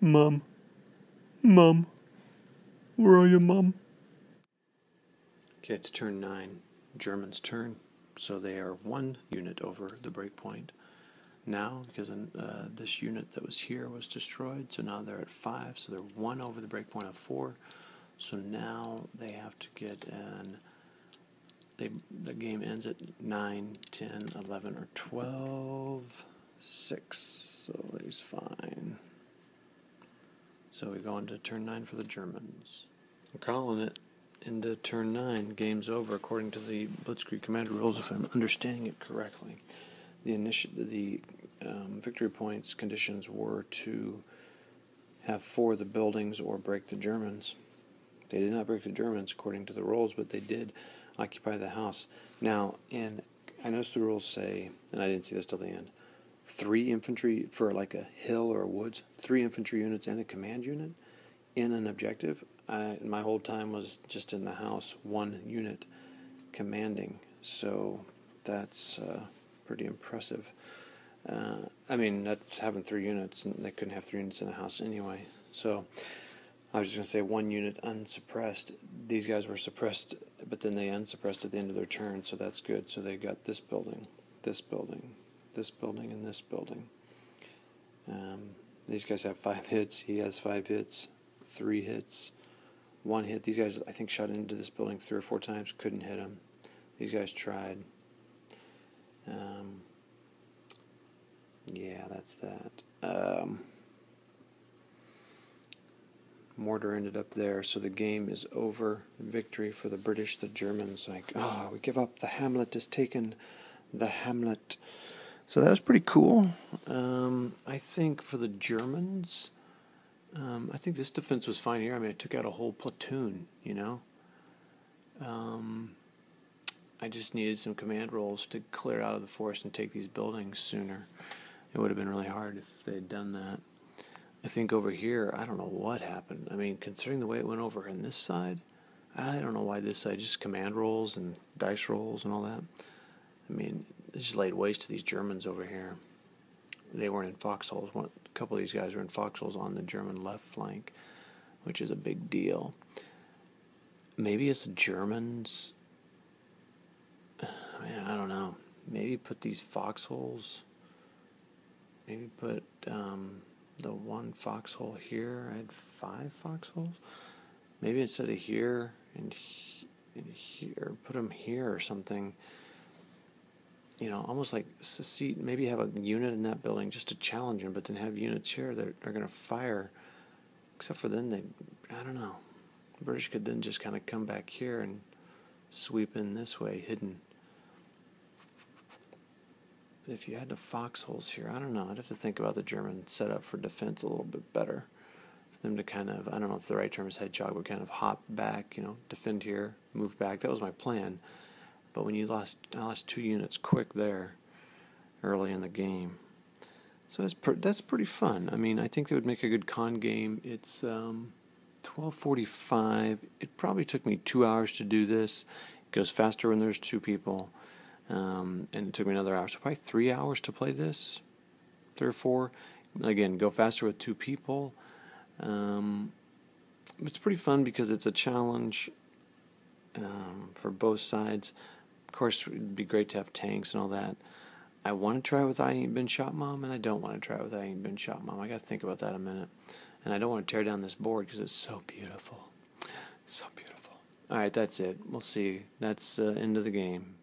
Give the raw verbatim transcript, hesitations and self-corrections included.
Mom, Mom, where are you, Mom? Okay, it's turn nine. German's turn. So they are one unit over the breakpoint. Now, because uh, this unit that was here was destroyed, so now they're at five, so they're one over the breakpoint of four. So now they have to get an. They, the game ends at nine, ten, eleven, or twelve. six, so he's fine. So we go into turn nine for the Germans. I'm calling it into turn nine. Game's over according to the Blitzkrieg Commander rules, if I'm understanding it correctly. The initi- the um, victory points conditions were to have four of the buildings or break the Germans. They did not break the Germans according to the rules, but they did occupy the house. Now, in I noticed the rules say, and I didn't see this till the end, three infantry for like a hill or a woods, three infantry units and a command unit in an objective. I, my whole time was just in the house, one unit commanding. So that's uh, pretty impressive. Uh, I mean, that's having three units, and they couldn't have three units in a house anyway. So I was just going to say one unit unsuppressed. These guys were suppressed, but then they unsuppressed at the end of their turn, so that's good. So they got this building, this building, this building, and this building. Um, these guys have five hits. He has five hits, three hits, one hit. These guys, I think, shot into this building three or four times, couldn't hit him. These guys tried. Um, yeah, that's that. Um, mortar ended up there, so the game is over. Victory for the British. The Germans, like, oh, we give up. The Hamlet is taken. The Hamlet. So that was pretty cool. Um, I think for the Germans, um, I think this defense was fine here. I mean, it took out a whole platoon, you know. Um, I just needed some command rolls to clear out of the forest and take these buildings sooner. It would have been really hard if they had done that. I think over here, I don't know what happened. I mean, considering the way it went over on this side, I don't know why this side, just command rolls and dice rolls and all that. I mean, it just laid waste to these Germans over here. They weren't in foxholes. One, a couple of these guys were in foxholes on the German left flank, which is a big deal. Maybe it's the Germans. Man, I don't know. Maybe put these foxholes. Maybe put um, the one foxhole here. I had five foxholes. Maybe instead of here and, he, and here, put them here or something. You know, almost like see, maybe have a unit in that building just to challenge them, but then have units here that are going to fire. Except for then they, I don't know. The British could then just kind of come back here and sweep in this way, hidden. But if you had the foxholes here, I don't know. I'd have to think about the German setup for defense a little bit better. For them to kind of, I don't know if the right term is hedgehog, but kind of hop back, you know, defend here, move back. That was my plan. But when you lost, I lost two units quick there, early in the game. So that's per, that's pretty fun. I mean, I think it would make a good con game. It's um, twelve forty-five. It probably took me two hours to do this. It goes faster when there's two people. Um, and it took me another hour. So probably three hours to play this, three or four. Again, go faster with two people. Um, it's pretty fun because it's a challenge um, for both sides. Of course, it would be great to have tanks and all that. I want to try with I Ain't Been Shot Mom, and I don't want to try with I Ain't Been Shot Mom. I got to think about that a minute. And I don't want to tear down this board because it's so beautiful. It's so beautiful. All right, that's it. We'll see. That's the uh, end of the game.